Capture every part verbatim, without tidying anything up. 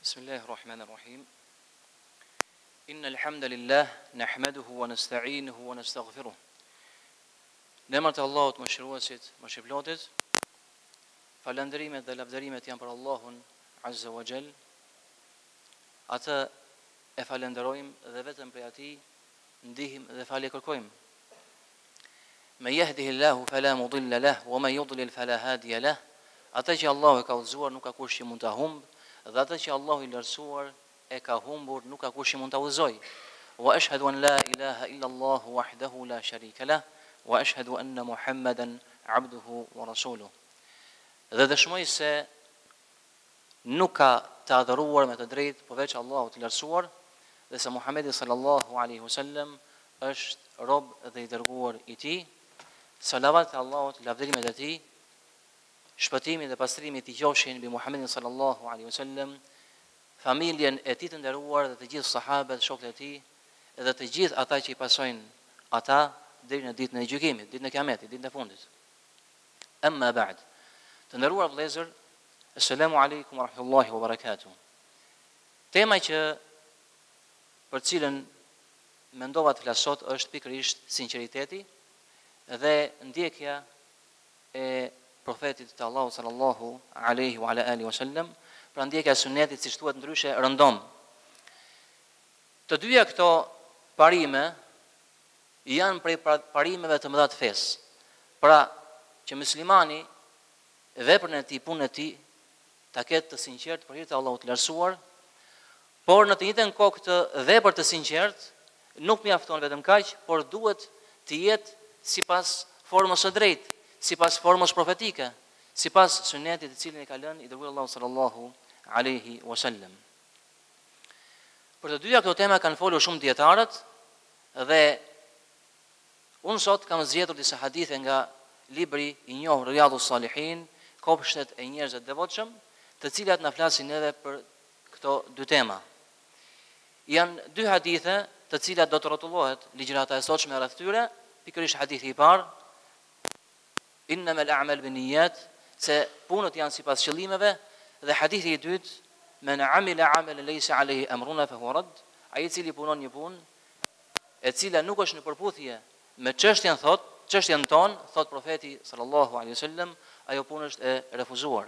بسم الله الرحمن الرحيم إن الحمد لله نحمده ونستعينه ونستغفره Në të Allahut mëshiruesit, mëshirëplotit, falënderimet dhe lavdërimet janë për Allahun Azza wa Jall. Atë e falenderojmë dhe vetëm prej atij ndihmë dhe falje kërkojmë. Men yahdihillahu fala mudilla lahu wa man yudlil fala hadiya lahu. Atë që Allahu e ka udhëzuar nuk ka kush që mund ta humbë, dhe atë që Allahu i lartësuar e ka humbur nuk ka kush që mund ta udhëzojë. Wa ashhadu an la ilaha illa Allah wahdahu la sharika lah wa ashhadu anna Muhammadan abduhu wa rasuluhu. Dhe dëshmoj se nuk ka të adhuruar me të drejtë përveç Allahut të lartësuar dhe se Muhamedi sallallahu alaihi wasallam është rob dhe i dërguar i tij. Salavat e Allahut, lavdërimet e tij, shpëtimi dhe pastrimi të qofshin mbi Muhamedit sallallahu alaihi wasallam, familjen e tij të nderuar dhe të gjithë sahabët, shokët e tij dhe të gjithë ata që i pasojnë ata deri në ditën e gjykimit, ditën e Kiametit, ditën e fundit. Amma ba'd. Të nderuar vëllezër, assalamu alaikum wa rahmatullahi wa barakatuh. Tema që për cilën mendova të flas sot është pikërisht sinqeriteti dhe ndjekja e profetit të Allahut sallallahu alaihi wa ala alihi wasallam, pra ndjekja e sunetit siç thuhet ndryshe rëndom. Të dyja këto parime janë prej parimeve të mëdha të fesë. Pra që muslimani veprën e tij, punën e tij ta ketë të sinqertë për hir të Allahut të lartësuar, por në të njëjtën kohë këtë vepër të sinqertë nuk mjafton vetëm kaq, por duhet të jetë sipas formës së drejtë, sipas formës profetike, sipas sunetit të cilin e ka lënë i dërguari Allahu sallallahu alaihi wasallam. Për të dyja këto tema kanë folur shumë dietarët dhe unë sot kam zgjedhur disa hadithe nga libri i njohur Riyadhus Salihin, kopshtet e njerëzve të devotshëm, të cilat na flasin edhe për këto dy tema. Janë dy hadithe të cilat do të rrotullohet ligjërata e sotshme rreth tyre, pikërisht hadithi i parë, innamal a'mal binniyat, se punët janë sipas qëllimeve, dhe hadithi i dytë, men amila amalan laysa alayhi amruna fa huwa radd, ai i cili punon një punë e cila nuk është në përputhje me çështjen thot, çështjen ton, thot profeti sallallahu alaihi wasallam, ajo punë është e refuzuar.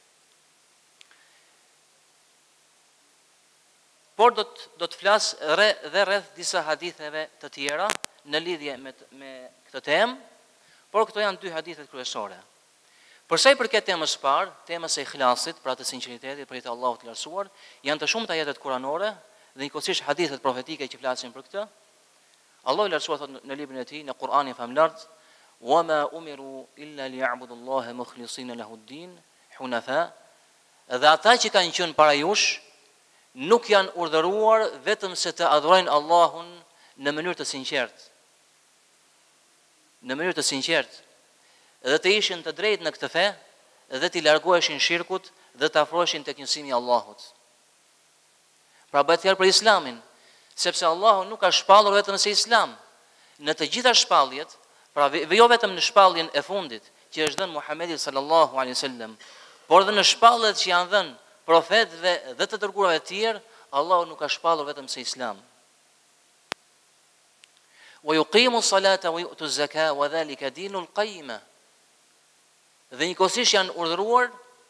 Por do të do të flas dhe rreth disa haditheve të tjera në lidhje me me këtë temë, por këto janë dy hadithet kryesore. Për sa i përket temës së parë, temës së ikhlasit, pra të sinqeritetit për hir të Allahut të lartësuar, janë të shumta ajetet kuranore dhe njëkohësisht hadithet profetike që flasin për këtë. Allahu i lartësuar thot në librin e tij, në Kur'anin famulart, "Wa ma umiru illa liya'budu Allaha mukhlisina lahu ad-din hunafa." Dhe ata që kanë qenë para jush nuk janë urdhëruar vetëm se të adhurojnë Allahun në mënyrë të sinqertë. Në mënyrë të sinqertë, dhe të ishin të drejtë në këtë fe, dhe të largoheshin shirkut dhe të afroheshin tek njësimi i Allahut. Pra bëhet fjalë për Islamin, sepse Allahu nuk ka shpallur vetëm se Islam. Në të gjitha shpalljet, pra jo vetëm në shpalljen e fundit që është dhënë Muhamedi sallallahu alaihi wasallam, por edhe në shpalljet që janë dhënë profetëve dhe të dërguarve të tjerë, Allahu nuk ka shpallur vetëm se Islam. Wa yuqimu s-salata wa yu'tu z-zakata wa dhalika dinul qayyim. Dhe njëkohësisht janë urdhëruar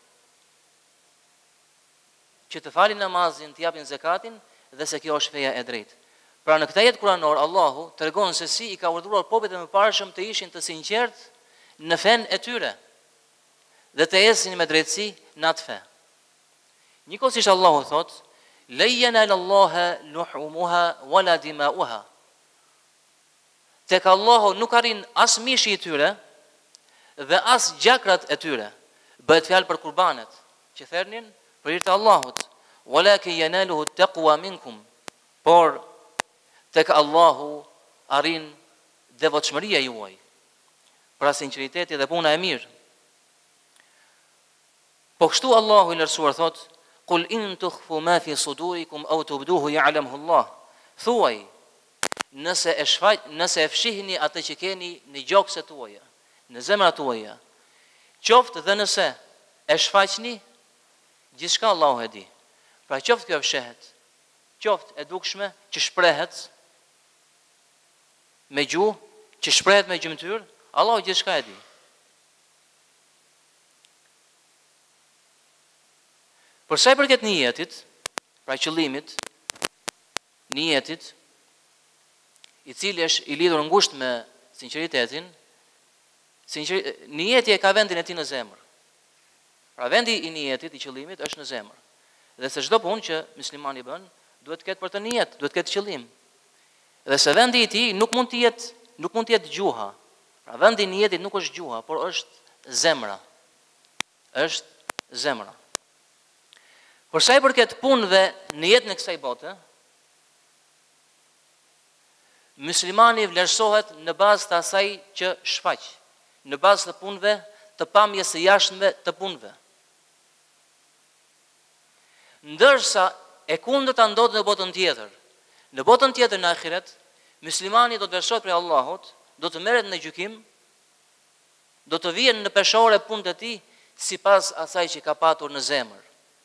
që të falin namazin, të japin zakatin dhe se kjo është feja e drejtë. Pra në këtë jetë kuranor Allahu tregon se si i ka urdhëruar popujt e mëparshëm të ishin të sinqertë në fen e tyre dhe të ecnin me drejtësi në atë fe. Njëkohësisht Allahu thot: "La yanala Allaha luhumuha wala dima'uha." Tek Allahu nuk arrin as mishi i tyre dhe as gjakrat e tyre. Bëhet fjalë për kurbanet që thernin për hir të Allahut. "Walakin yanaluhu at-taqwa minkum." Por tek Allahu arrin devotshmëria juaj. Pra sinqeriteti dhe puna e mirë. Po kështu Allahu i lartësuar thot: "Qul in tukhfu ma fi sudurikum aw tubduhu ya'lamuhu Allah." Thuaj, nëse e shfaq, nëse e fshihni atë që keni në gjokset tuaja, në zemrat tuaja, qoftë dhe nëse e shfaqni, gjithçka Allahu e di. Pra qoftë kjo fshehet, qoftë e dukshme që shprehet me gjuhë, që shprehet me gjymtyr, Allahu gjithçka e di. Për sa i përket niyetit, pra qëllimit, niyetit, i cili është i lidhur ngushtë me sinqeritetin, sinqer... niyeti e ka vendin e tij në zemër. Pra vendi i niyetit, i qëllimit është në zemër. Dhe se çdo punë që muslimani bën, duhet të ketë për të niyet, duhet të ketë qëllim. Dhe se vendi i tij nuk mund të jetë, nuk mund të jetë gjuha. Pra vendi i niyetit nuk është gjuha, por është zemra. Është zemra. Por sa i përket punëve në jetën e kësaj bote, muslimani vlerësohet në bazë të asaj që shfaq, në bazë të punëve, të pamjes së jashtme të punëve. Ndërsa e kundërta ndodhet në botën tjetër. Në botën tjetër në ahiret, muslimani do të vlerësohet prej Allahut, do të merret në gjykim, do të vijnë në peshore punët e tij sipas asaj që ka patur në zemër.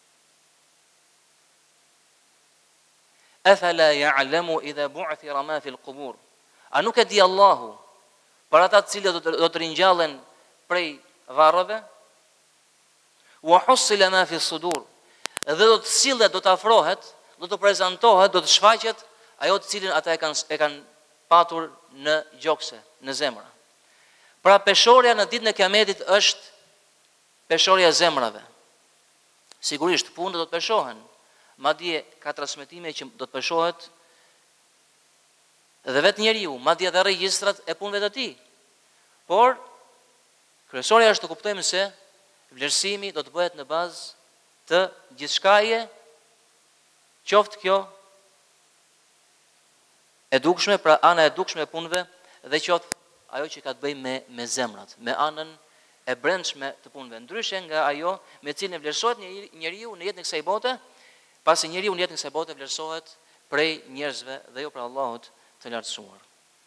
Afala ya'lamu idha bu'thira ma fi al-qubur. A nuk e di Allahu për ata të cilët do të ringjallen prej varreve? Wa husila ma fi as-sudur. Dhe do të sillet, do të afrohet, do të prezantohet, do të shfaqet ajo të cilin ata e kanë e kanë patur në gjokse, në zemra. Pra peshorja në ditën e Kiametit është peshorja e zemrave. Sigurisht punët do të peshohen. Madje ka transmetime që do të peshohet edhe vetë njeriu, madje edhe regjistrat e punëve të tij. Por kryesorja është të kuptojmë se vlerësimi do të bëhet në bazë të gjithçkaje, qoftë kjo e dukshme, pra ana e dukshme e punëve, dhe qoftë ajo që ka të bëjë me me zemrat, me anën e brendshme të punëve, ndryshe nga ajo me cilën e vlerësohet njeriu në jetën e kësaj bote, pasi njeriu në jetën e kësaj bote vlerësohet prej njerëzve dhe jo prej Allahut të lartësuar.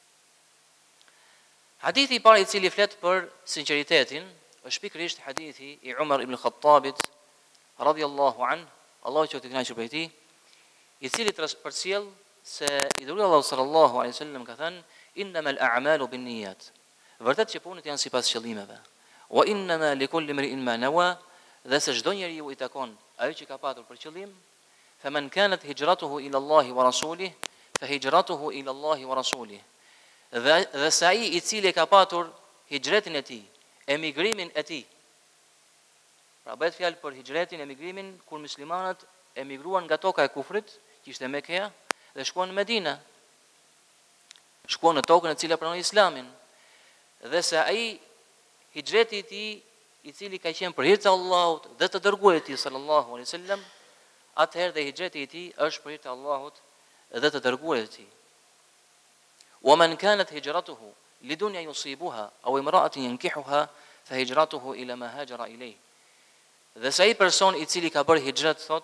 Hadithi i parë i cili flet për sinqeritetin është pikërisht hadithi i Umar ibn Khattabit radhiyallahu an, Allahu që të kënaqë prej tij, i cili përcjell se i dërguari Allahu sallallahu alaihi wasallam ka thënë innamal a'malu binniyat. Vërtet që punët janë sipas qëllimeve. Wa innama likulli imri'in ma nawa, dhe se çdo njeriu i takon ajo që ka patur për qëllim. Faman kanat hijratuhu ila Allahi wa rasulih, fa hijratuhu ila Allahi wa rasulih. Dhe, dhe sa ai i cili ka patur hijretin e tij, emigrimin e tij. Pra bëhet fjalë për hijretin, emigrimin kur muslimanët emigruan nga toka e kufrit, që ishte Mekka, dhe shkuan në Medinë. Shkuan në tokën e cila pranon Islamin. Dhe se ai hijreti i tij, i cili ka qenë për hir të Allahut dhe të dërguarit i tij sallallahu alaihi wasallam, atëherë dhe hijreti i tij është për hir të Allahut dhe të dërguarit të tij. Wa man kanat hijratuhu lidunya yusibuha aw imra'atin yankihuha fa hijratuhu ila ma hajara ilayh. Dhe sa i person i cili ka bërë hijret, thot,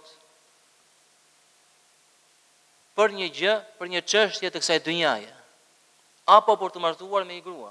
për një gjë, për një çështje të kësaj dynjaje, apo për të martuar me një grua,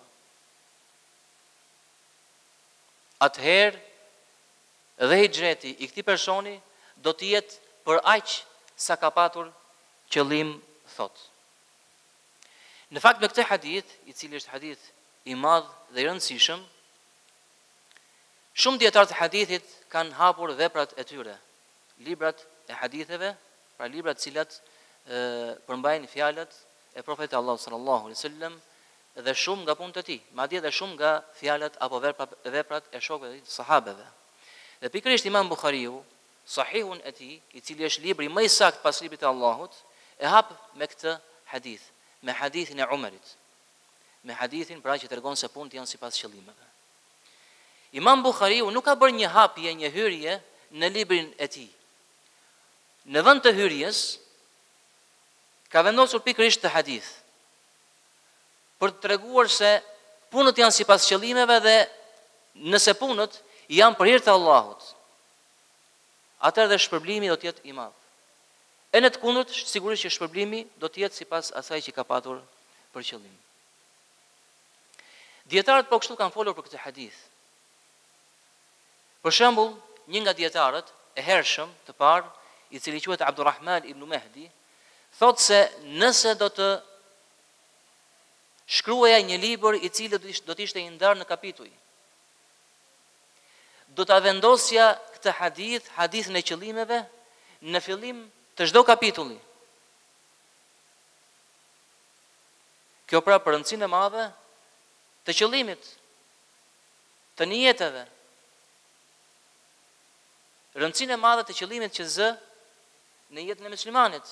atëherë dhe hijreti i këtij personi do të jetë për aq sa ka patur qëllim, thot. Në fakt me këtë hadith, i cili është hadith i madh dhe i rëndësishëm, shumë dietarë të hadithit kanë hapur veprat e tyre, librat e haditheve, pra librat cilat e, përmbajnë fjalët e profetit Allah sallallahu alaihi wasallam dhe shumë nga punët e tij, madje edhe shumë nga fjalët apo veprat, veprat e shokëve të sahabeve. Dhe pikërisht Imam Buhariu, Sahihun e tij, i cili është libri më i saktë pas librit të Allahut, e hap me këtë hadith, me hadithin e Umarit, me hadithin pra që tregon se punët janë sipas qëllimeve. Imam Buhariu nuk ka bërë një hapje, një hyrje në librin e tij. Në vend të hyrjes ka vendosur pikërisht të hadith, për të treguar se punët janë sipas qëllimeve dhe nëse punët janë për hir të Allahut, atëherë dhe shpërblimi do të jetë i madh. E në të kundërt, sigurisht që shpërblimi do të jetë sipas asaj që ka patur për qëllim. Dietarët po kështu kanë folur për këtë hadith. Për shembull, një nga dietarët e hershëm të parë i cili quhet Abdurrahman ibn Mehdi, thotë se nëse do të shkruaja një libër i cili do të ishte i ndarë në kapituj, do ta vendosja këtë hadith, hadithin e qëllimeve, në fillim të çdo kapitulli. Kjo pra për rëndësinë e madhe të qëllimit, të nijeteve, rëndësinë e madhe të qëllimit që zë në jetën e muslimanit.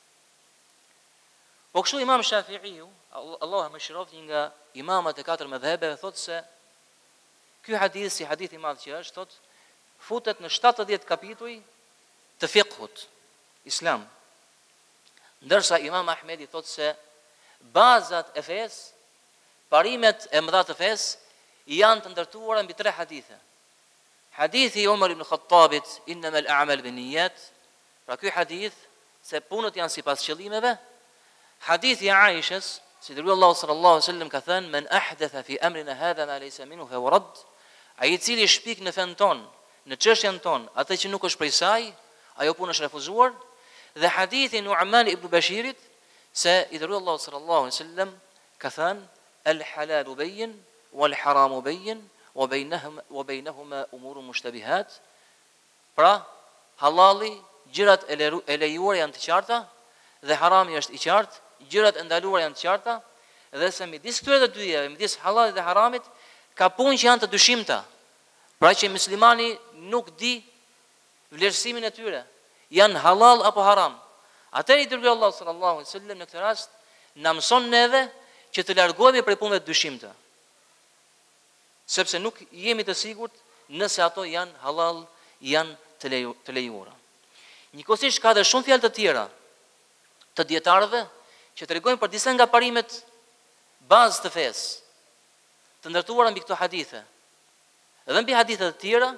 Po kështu Imam Shafi'iu, Allah më shiroftë, një nga imamat e katër mëdhëbeve, thotë se ky hadith, si hadith i madh që është, thotë, futet në shtatëdhjetë kapituj të fiqhut islam. Ndërsa Imam Ahmedi thotë se bazat e fesë, parimet e mëdha të fesë janë të ndërtuara mbi tre hadithe. Hadithi Umar ibn Khattabit, innamal a'mal binniyat, pra ky hadith se punët janë sipas qëllimeve. Hadithi i Aishës, si dërguari Allahu sallallahu alaihi wasallam ka thënë, men ahdatha fi amrina hadha ma laysa minhu fa huwa radd, ai i cili shpik në fen ton, në çështjen ton, atë që nuk është prej saj, ajo punë është refuzuar. Dhe hadithi Nu'man ibn Bashirit, se i dërguari Allahu sallallahu alaihi wasallam ka thënë, el halalu bayyin wal haramu bayyin wa bainahuma wa bainahuma umurun mushtabihat. Pra, halali, gjërat e lejuara janë të qarta dhe harami është i qartë, gjërat e ndaluara janë të qarta, dhe se midis këtyre të dyja, midis halalit dhe haramit, ka punë që janë të dyshimta. Pra që muslimani nuk di vlerësimin e tyre, janë halal apo haram. Atëherë i dërgoi Allahu sallallahu alaihi wasallam në këtë rast na mëson neve që të largohemi prej punëve të dyshimta. Sepse nuk jemi të sigurt nëse ato janë halal, janë të, leju, të lejuara. Njëkohësisht ka dhe shumë fjalë të tjera të dietarëve që tregojnë për disa nga parimet bazë të fesë, të ndërtuara mbi këto hadithe, edhe mbi hadithe të tjera,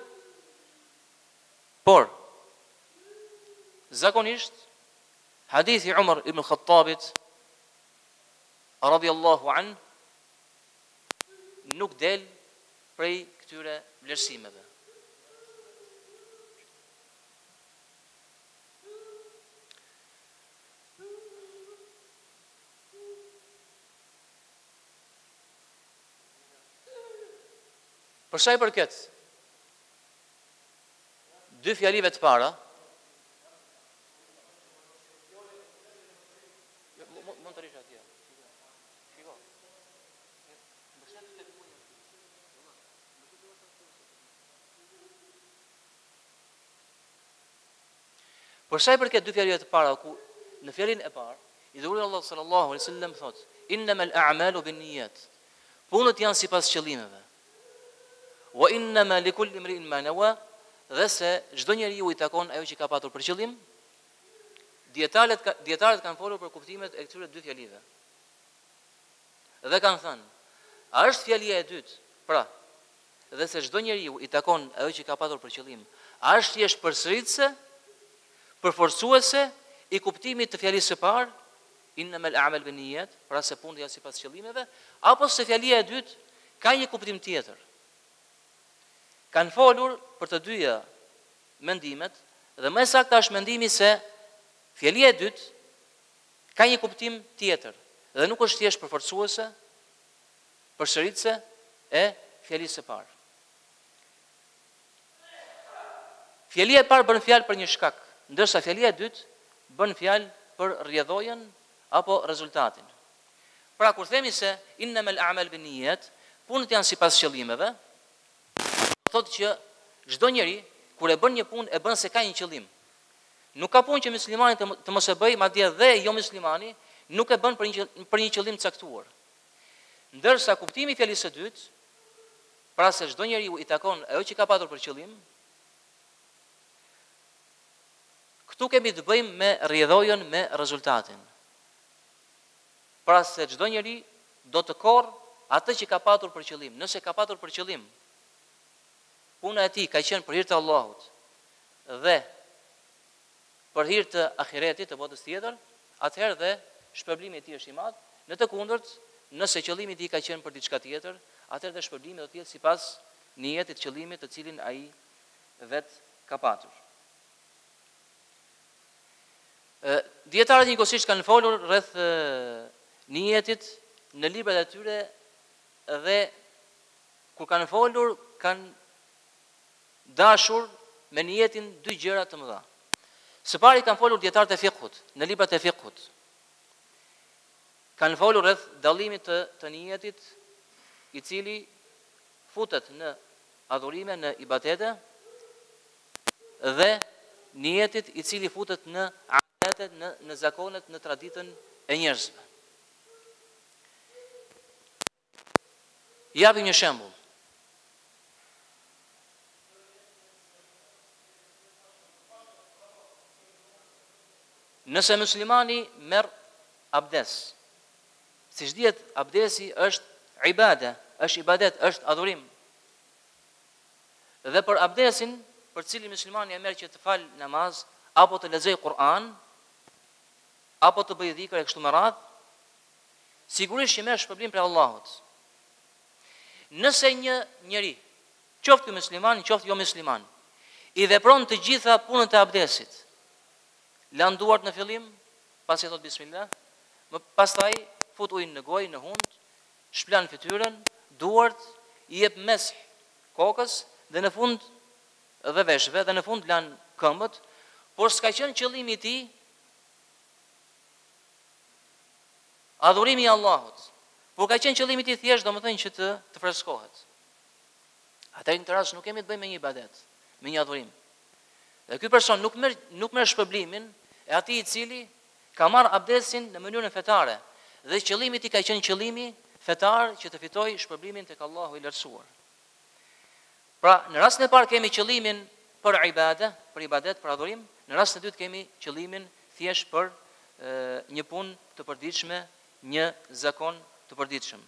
por zakonisht hadithi Umar ibn Khattabit radhiyallahu an nuk del prej këtyre vlerësimeve. Për sa i përket dy fjalive të para, mund të rish atje. Për sa i përket dy fjalive të para, ku në fjalin e parë, i dërguari Allahu sallallahu alaihi wasallam thotë, innamal a'malu binniyat. Punët janë sipas qëllimeve. Wa innama likulli imri'in ma nawa, dhe se çdo njeriu i takon ajo që ka patur për qëllim. Dietarët dietarët kanë folur për kuptimet e këtyre dy fjalive. Dhe kanë thënë, a është fjalia e dytë, pra, dhe se çdo njeriu i takon ajo që ka patur për qëllim, a është thjesht përsëritse, përforcuese i kuptimit të fjalisë së parë, innamal a'mal binniyat, pra se punët janë sipas qëllimeve, apo se fjalia e dytë ka një kuptim tjetër. Kanë folur për të dyja mendimet, dhe më saktë është mendimi se fjalia e dytë ka një kuptim tjetër, dhe nuk është thjesht përforcuese, përsëritse e fjalisë së parë. Fjalia e parë bën fjalë për një shkak, ndërsa fjalia e dytë bën fjalë për rrjedhojen apo rezultatin. Pra kur themi se innamal a'mal binniyat, punët janë sipas qëllimeve, thotë që çdo njeri kur e bën një punë e bën se ka një qëllim. Nuk ka punë që muslimani të, të mos e bëjë, madje dhe jo muslimani nuk e bën për një për një qëllim të caktuar. Ndërsa kuptimi i fjalisë së dytë, pra se çdo njeriu i takon ajo që ka patur për qëllim, këtu kemi të bëjmë me rrjedhojen, me rezultatin. Pra se çdo njeri do të korrë atë që ka patur për qëllim. Nëse ka patur për qëllim puna e tij ka qenë për hir të Allahut dhe për hir të ahiretit, të botës tjetër, atëherë dhe shpërblimi i tij është i madh. Në të kundërt, nëse qëllimi i tij ka qenë për diçka tjetër, atëherë dhe shpërblimi do të jetë sipas niyetit, qëllimit të cilin ai vet ka patur. Dietarët njëkohësisht kanë folur rreth niyetit në librat e tyre dhe kur kanë folur kanë dashur me niyetin dy gjëra të mëdha. Së pari kanë folur dietarët e fiqhut, në librat e fiqhut. Kanë folur rreth dallimit të, të niyetit i cili futet në adhurime, në ibadete dhe niyetit i cili futet në adetet, në, në zakonet, në traditën e njerëzve. Japim një shembull. Nëse muslimani merr abdes, siç dihet abdesi është ibade, është ibadet, është adhurim. Dhe për abdesin, për cilin muslimani e merr që të fal namaz, apo të lexoj Kur'an, apo të bëjë dhikr e kështu me radhë, sigurisht që merr shpërblim prej Allahut. Nëse një njeri, qoftë ky musliman, qoftë jo musliman, i vepron të gjitha punët e abdesit, lan duart në fillim, pasi thot bismillah, më pastaj fut ujin në gojë, në hund, shplan fytyrën, duart, i jep mes kokës dhe në fund dhe veshëve dhe në fund lan këmbët, por s'ka qenë qëllimi i tij adhurimi i Allahut. Por ka qenë qëllimi i tij thjesht domethënë që të të freskohet. Atëherë në të rast nuk kemi të bëjmë me një ibadet, me një adhurim. Dhe ky person nuk merr nuk merr shpërblimin e atij i cili ka marr abdesin në mënyrën fetare dhe qëllimi i tij ka qenë qëllimi fetar që të fitojë shpërblimin tek Allahu i lartësuar. Pra, në rastin e parë kemi qëllimin për ibade, për ibadet, për adhurim, në rastin e dytë kemi qëllimin thjesht për e, një punë të përditshme, një zakon të përditshëm.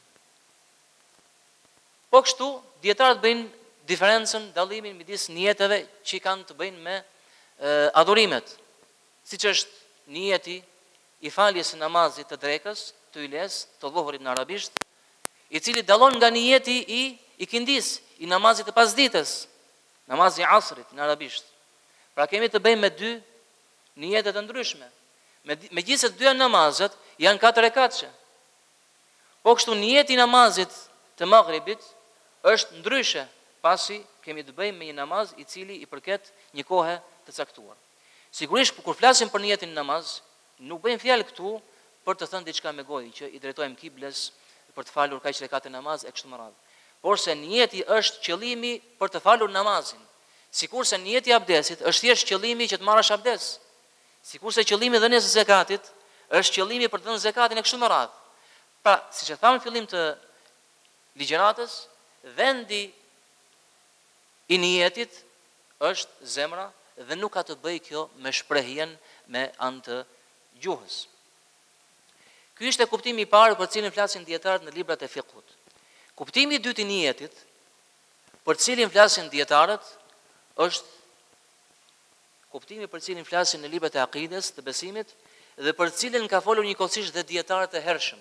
Po kështu, dietarët bëjnë diferencën, dallimin midis nijeteve që kanë të bëjnë me e, adhurimet, siç është nijeti i faljes së namazit të drekës, të yles, të dhuhurit në arabisht, i cili dallon nga nijeti i ikindis, i namazit të pasdites, namazi i asrit në arabisht. Pra kemi të bëjmë me dy nijetet të ndryshme. Me, me gjithse të dyja namazet janë katër rekatëshe. Po kështu nijeti i namazit të maghribit është ndryshe, pasi kemi të bëjmë me një namaz i cili i përket një kohe të caktuar. Sigurisht, kur flasim për nijetin e namaz, nuk bëjmë fjalë këtu për të thënë diçka me gojë, që i drejtojmë kibles për të falur kaq rekate namaz e kështu me radhë. Por se nijeti është qëllimi për të falur namazin. Sikurse nijeti i abdesit është thjesht qëllimi që të marrësh abdes. Sikurse qëllimi i dhënies së zakatit është qëllimi për të dhënë zakatin e kështu me radhë. Pra, siç e thamë në fillim të ligjëratës, vendi i nijetit është zemra dhe nuk ka të bëjë kjo me shprehjen me anë të gjuhës. Ky ishte kuptimi i parë për cilin flasin dietarët në librat e fiqhut. Kuptimi i dytë i nijetit, për cilin flasin dietarët, është kuptimi për cilin flasin në librat e akides, të besimit, dhe për cilin ka folur njëkohësisht dhe dietarët e hershëm.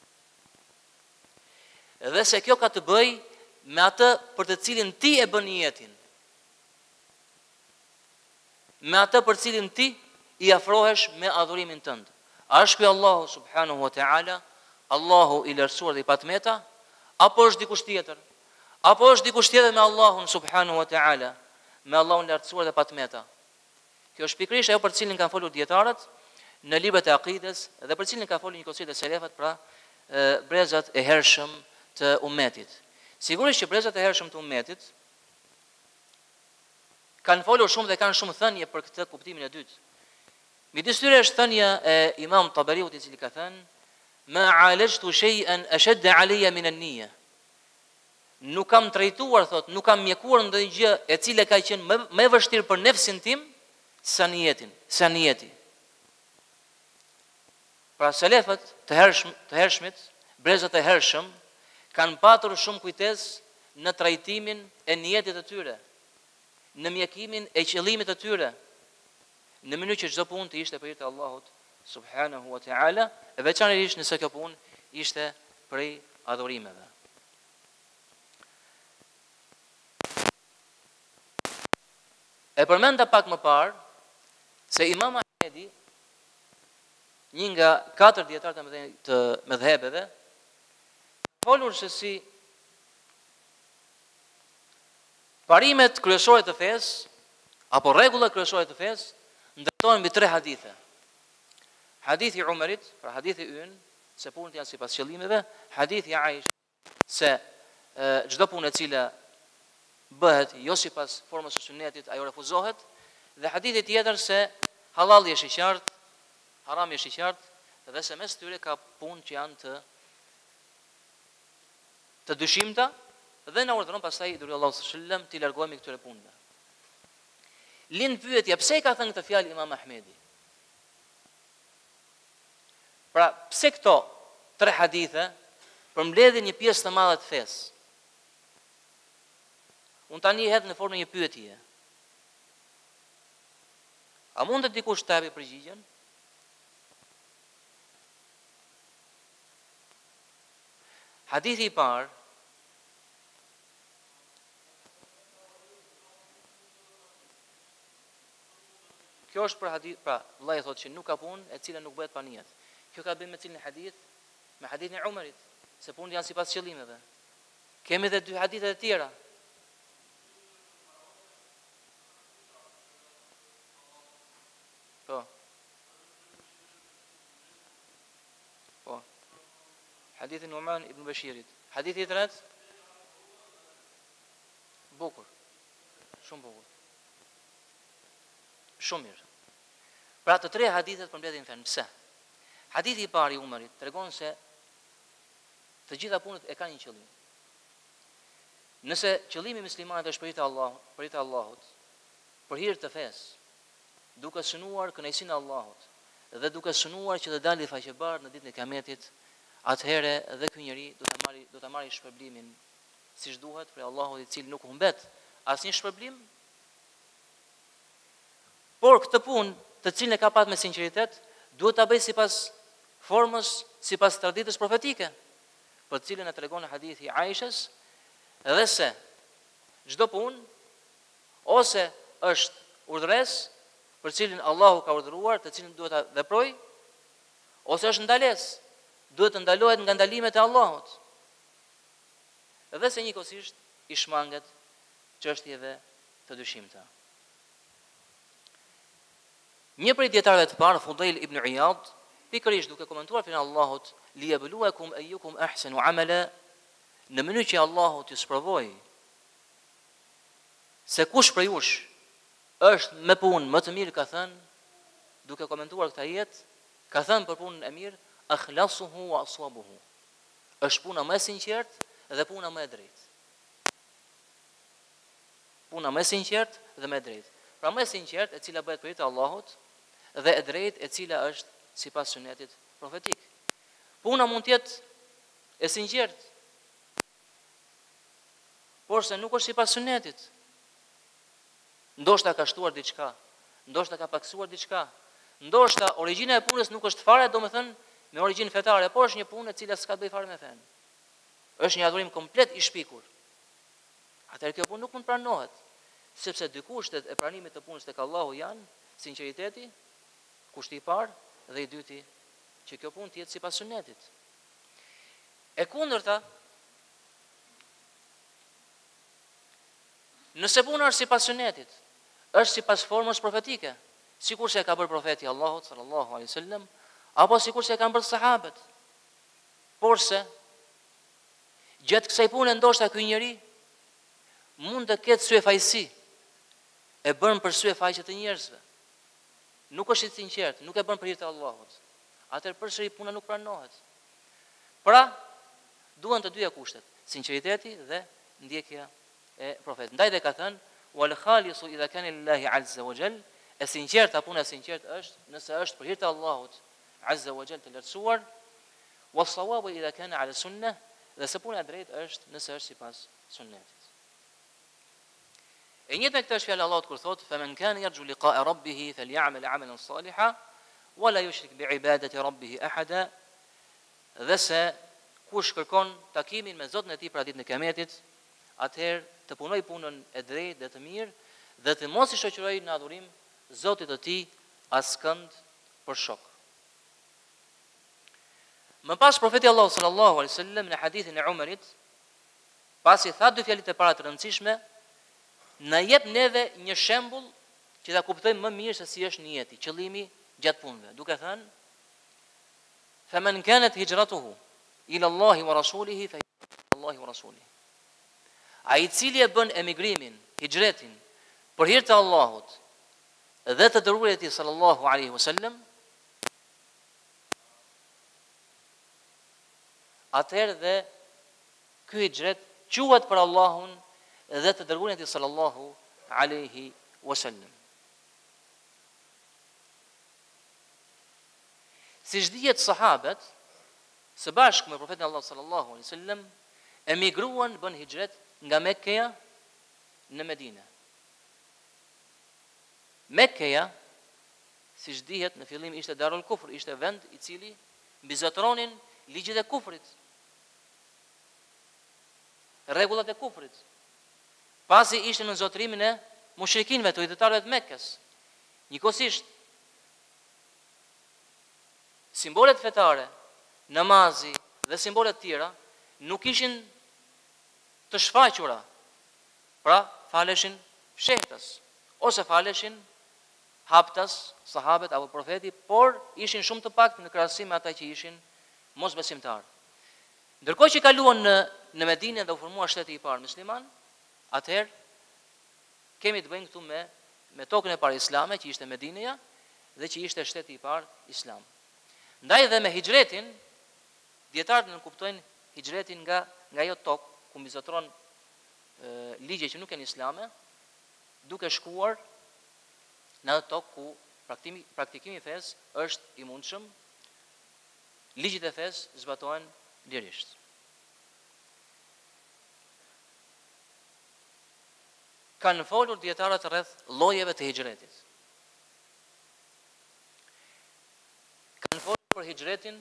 Dhe se kjo ka të bëjë me atë për të cilin ti e bën nijetin. Me atë për cilin ti i afrohesh me adhurimin tënd. A është ky Allahu subhanahu wa taala, Allahu i lartësuar dhe i patmeta, apo është dikush tjetër? Apo është dikush tjetër me Allahun subhanahu wa taala, me Allahun lartësuar dhe patmeta? Kjo është pikërisht ajo për cilin kanë folur dietarët në librat e akides dhe për cilin kanë folur njëkohësisht e selefët, pra e, brezat e hershëm të ummetit. Sigurisht që brezat e hershëm të ummetit kanë folur shumë dhe kanë shumë thënie për këtë kuptimin e dytë. Midis tyre është thënia e Imam Tabariut, i cili ka thënë: "Ma alajtu shay'an ashadda 'alayya min an-niyya." Nuk kam trajtuar, thot, nuk kam mjekuar ndonjë gjë e cila ka qenë më, më e vështirë për nefsin tim sa niyetin, sa niyeti. Pra selefët të hershëm, të hershmit, brezat e hershëm, kanë patur shumë kujtesë në trajtimin e niyetit të tyre, në mjekimin e qëllimit të tyre, në mënyrë që çdo punë të ishte për hir të Allahut subhanahu wa taala, e veçanërisht nëse kjo punë ishte prej adhurimeve. E përmenda pak më parë se Imam Ahmedi një nga katër dietarë të mëdhenj të mëdhëbeve, folur se si parimet kryesore të fesë apo rregullat kryesore të fesë ndërtohen mbi tre hadithe. Hadithi i Umarit, pra hadithi ynë, se punët janë sipas qëllimeve, hadithi i Aishës, se çdo punë e cila bëhet jo sipas formës së sunetit, ajo refuzohet, dhe hadithi tjetër se halali është i qartë, harami është i qartë, dhe se mes tyre ka punë që janë të të dyshimta, dhe na urdhëron pastaj i duri Allahu sallallahu alaihi wasallam të largohemi këtyre punëve. Lind pyetja, pse ka thënë këtë fjalë Imam Ahmedi? Pra, pse këto tre hadithe përmbledhin një pjesë të madhe të fesë? Unë tani hedh në formë një pyetje. A mund të dikush të japë përgjigjen? Hadithi i parë Kjo është për hadith, pra, vllai thotë që nuk ka punë e cila nuk bëhet pa niyet. Kjo ka bën me cilin hadith, me hadithin e Umarit, se punët janë sipas qëllimeve. Kemi edhe dy hadithe të tjera. Po. Po. Hadithi Numan ibn Bashirit. Hadithi i tretë? Bukur. Shumë bukur. Shumë mirë. Pra të tre hadithet përmbledhin fen. Pse? Hadithi i parë i Umarit tregon se të gjitha punët e kanë një qëllim. Nëse qëllimi i muslimanit është për hir të Allahut, për hir të Allahut, për hir të fesë, duke synuar kënaqësinë e Allahut dhe duke synuar që të dalë faqebar në ditën e Kiametit, atëherë edhe ky njeri do ta marrë do ta marrë shpërblimin siç duhet për Allahut, i cili nuk humbet asnjë shpërblim. Por këtë punë, të cilën e ka pasur me sinqeritet, duhet ta bëj sipas formës, sipas traditës profetike, për të cilën e tregon hadithi i Aishës, edhe se çdo punë ose është urdhëres për cilin Allahu ka urdhëruar, të cilin duhet ta veproj, ose është ndalesë, duhet të ndalohet nga ndalimet e Allahut. Edhe se njëkohësisht i shmanget çështjeve të dyshimta. Një prej dietarëve të parë, Fudail ibn Iyad, pikërisht duke komentuar fjalën e Allahut, liyabluwakum ayyukum ahsanu amala, në mënyrë që Allahu t'ju sprovoj se kush prej jush është me punë më të mirë, ka thënë, duke komentuar këtë ajet, ka thënë për punën e mirë, akhlasuhu wa aswabuhu. Është puna më e sinqertë dhe puna më e drejtë. Puna më e sinqertë dhe më e drejtë. Pra më e sinqertë, e cila bëhet për hir të Allahut, dhe e drejtë, e cila është sipas sunetit profetik. Puna mund të jetë e sinqertë, por se nuk është sipas sunetit. Ndoshta ka shtuar diçka, ndoshta ka paksuar diçka, ndoshta origjina e punës nuk është fare, domethënë me origjinë fetare, por është një punë e cila s'ka të bëjë fare me fen. Është një adhurim komplet i shpikur. Atëherë kjo punë nuk mund pranohet, sepse dy kushtet e pranimit të punës tek Allahu janë sinqeriteti, kushti i parë, dhe i dyti që kjo punë të jetë sipas sunetit. E kundërta, nëse puna është sipas sunetit, është sipas formës profetike, sikur se e ka bërë profeti Allahut sallallahu alaihi wasallam, apo sikur se e kanë bërë sahabët. Por se gjatë kësaj pune ndoshta ky njeri mund të ketë syefajsi, e bën për syefaqe të njerëzve. Nuk është i sinqert, nuk e bën për hir të Allahut. Atëherë përsëri puna nuk pranohet. Pra, duan të dyja kushtet, sinqeriteti dhe ndjekja e profetit. Ndaj dhe ka thënë, wal khalisu idha kana lillahi azza wa jall, e sinqerta, puna e sinqertë është nëse është për hir të Allahut azza wa jall të lartësuar, was sawabu idha kana ala sunnah, dhe se puna e drejtë është nëse është sipas sunnetit. E njëjtë me këtë është fjala e Allahut kur thotë, "Faman kana yarju liqa'a rabbih falyamal 'amalan salihan wa la yushrik bi'ibadati rabbih ahada." Dhe se kush kërkon takimin me Zotin e tij për ditën e Kiametit, atëherë të punoj punën e drejtë dhe të mirë dhe të mos i shoqëroj në adhurim Zotit të tij askënd për shok. Më pas profeti Allahu sallallahu alaihi wasallam në hadithin e Umarit, pasi tha dy fjalë të para të rëndësishme, na jep neve një shembull që ta kuptojmë më mirë se si është niyeti, qëllimi gjatë punëve, duke thënë: "Faman kanat hijratuhu ila Allahi wa rasulihi fa ila Allahi wa rasulihi." Ai i cili e bën emigrimin, hijretin për hir të Allahut dhe të dërguarit e tij sallallahu alaihi wasallam, atëherë dhe ky hijret quhet për Allahun dhe të dërguarit e tij sallallahu alaihi wasallam. Siç dihet, sahabët së bashku me profetin Allah sallallahu alaihi wasallam emigruan, bën hijret nga Mekkeja në Medinë. Mekkeja, siç dihet, në fillim ishte Darul Kufr, ishte vend i cili mbizotronin ligjet e kufrit, rregullat e kufrit. Pasi ishte në zotrimin e mushrikinëve, të udhëtarëve të Mekkës. Njëkohësisht, simbolet fetare, namazi dhe simbolet tjera nuk ishin të shfaqura, pra faleshin fshehtës, ose faleshin haptas, sahabet apo profeti, por ishin shumë të pak në krahasim me ata që ishin mosbesimtarë. Ndërkohë që kaluan në, në Medinë dhe u formua shteti i parë musliman, atëherë kemi të bëjmë këtu me, me tokën e parë islame, që ishte Medineja, dhe që ishte shteti i parë islam. Ndaj dhe me hijretin, dietarët nuk kuptojnë hijretin nga, nga ajo tokë ku mbizotron ligje që nuk janë islame, duke shkuar në atë tokë ku praktikimi, praktikimi i fesë është i mundshëm, ligjet e fesë zbatohen lirisht. Kanë folur dietarët rreth llojeve të hijretit. Kanë folur për hijretin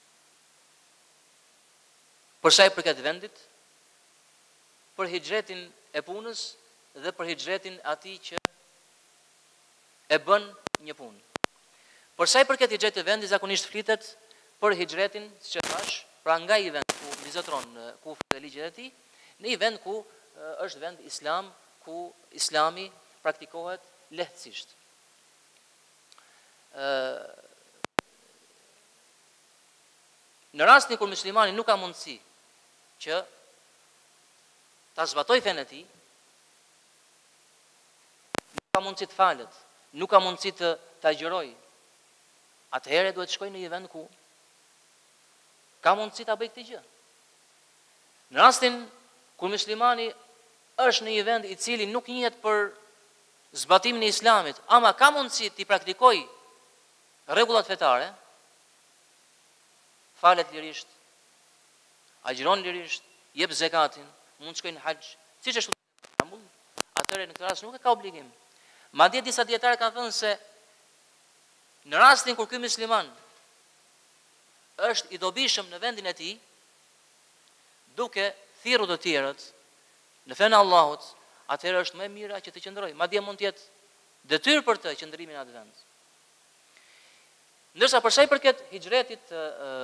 për sa i përket vendit, për hijretin e punës dhe për hijretin atij që e bën një punë. Për sa i përket hijretit të vendit, zakonisht flitet për hijretin, siç e thash, pra nga i vend ku mbizotron kufri dhe ligjet e tij, në i vend ku është vend islam, ku islami praktikohet lehtësisht. Në rastin kur muslimani nuk ka mundësi që ta zbatoj fenë e tij, nuk ka mundësi të falet, nuk ka mundësi të ta agjëroj, atëherë duhet të shkojë në një vend ku ka mundësi ta bëjë këtë gjë. Në rastin kur muslimani është në një vend i cili nuk njihet për zbatimin e islamit, ama ka mundësi të praktikojë rregullat fetare, falet lirisht, agjëron lirisht, jep zekatin, mund të shkojë në haxh, siç është për shembull, atëherë në këtë rast nuk e ka obligim. Madje disa dietarë kanë thënë se në rastin kur ky musliman është i dobishëm në vendin e tij, duke thirrur të tjerët në fenë e Allahut, atëherë është më e mira që të qëndrojë. Madje mund të jetë detyrë për të qëndrimin në atë vend. Ndërsa për sa i përket hijretit të,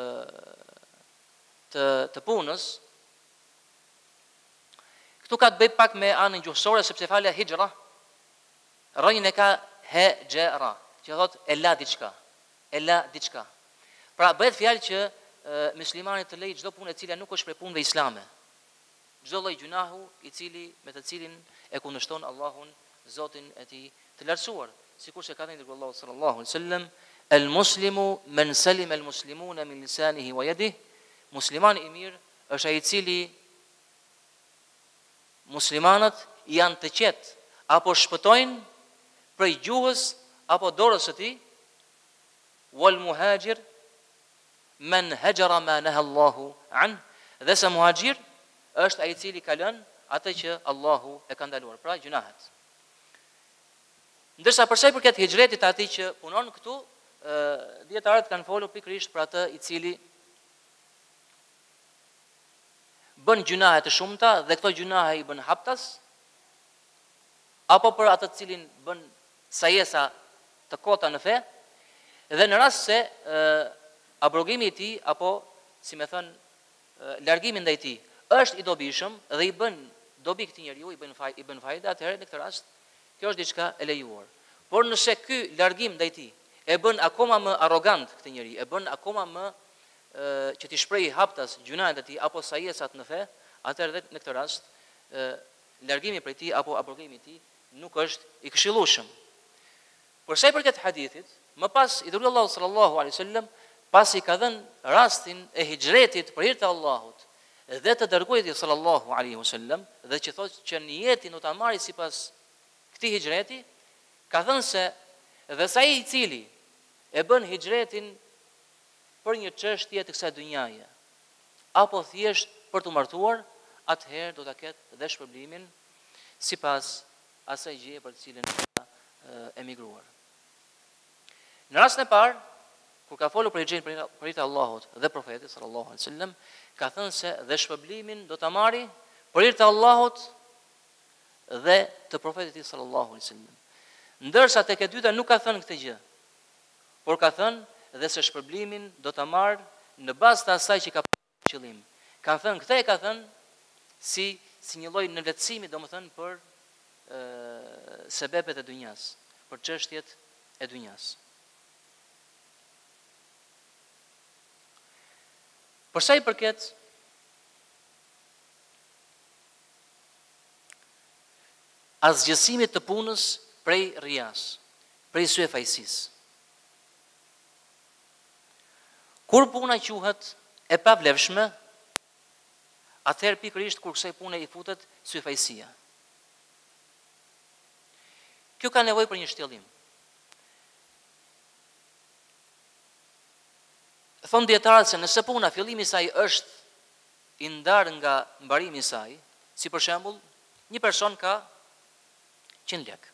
të, të punës, këtu ka të bëj pak me anën gjuhësore, sepse falja hijra, rrënjën e ka hejera, që thot e la diçka, e la diçka. Pra bëhet fjalë që muslimani të lejë çdo punë e cila nuk është prej punëve islame. Çdo lloj gjunahu i cili me të cilin e kundërshton Allahun, Zotin e tij të lartësuar. Sikur se ka thënë Allahu sallallahu alaihi wasallam, el muslimu men salima el muslimuna min lisanihi wa yadihi, muslimani i mirë është ai i cili muslimanët janë të qetë apo shpëtojnë prej gjuhës apo dorës së tij, wal muhajir men hajara ma naha Allahu an, dhe sa muhajir është ai i cili ka lënë atë që Allahu e ka ndaluar, pra gjunahet. Ndërsa për sa i përket hijretit atij që punon këtu, dietarët kanë folur pikërisht për atë i cili bën gjunahe të shumta dhe këto gjunahe i bën haptas, apo për atë të cilin bën sajesa të kota në fe, dhe në rast se e, abrogimi i tij apo si me thënë, largimi ndaj tij është i dobishëm dhe i bën dobi këtij njeriu, i bën faj, i bën fajda, atëherë në këtë rast kjo është diçka e lejuar. Por nëse ky largim ndaj tij e bën akoma më arrogant këtë njeri, e bën akoma më e, që t'i shprehë haptas gjunahet e tij apo sajesat në fe, atëherë në këtë rast e, largimi prej tij apo abrogimi i tij nuk është i këshillueshëm. Por sa i përket hadithit, më pas i dërguari Allahu sallallahu alaihi wasallam pasi ka dhënë rastin e hijretit për hir të Allahut dhe të dërguarit sallallahu alaihi wasallam dhe që thotë që niyetin do ta marrë sipas këtij hijreti, ka thënë se dhe sa i cili e bën hijretin për një çështje të kësaj dynjaje apo thjesht për të martuar, atëherë do ta ketë dhe shpërblimin sipas asaj gjëje për të cilën ka emigruar. Në rastin e parë, kur ka folur për hijretin për hir të Allahut dhe profetit sallallahu alaihi wasallam, ka thënë se dhe shpërblimin do ta marrë për hir të Allahut dhe të profetit sallallahu alaihi wasallam. Ndërsa tek e dyta nuk ka thënë këtë gjë, por ka thënë dhe se shpërblimin do ta marrë në bazë të asaj që ka pasur qëllim. Ka thënë këtë e ka thënë si si një lloj nënvetësimi, domethënë për ë sebepet e dunjas, për çështjet e dunjas. Për sa i përket asgjësimit të punës prej rias, prej syefajsis. Kur puna quhet e pavlefshme, atëherë pikërisht kur kësaj pune i futet syefajsia. Kjo ka nevojë për një shtjellim. Thonë dietarët se nëse puna fillimi i saj është i ndarë nga mbarimi i saj, si për shembull, një person ka qind lekë.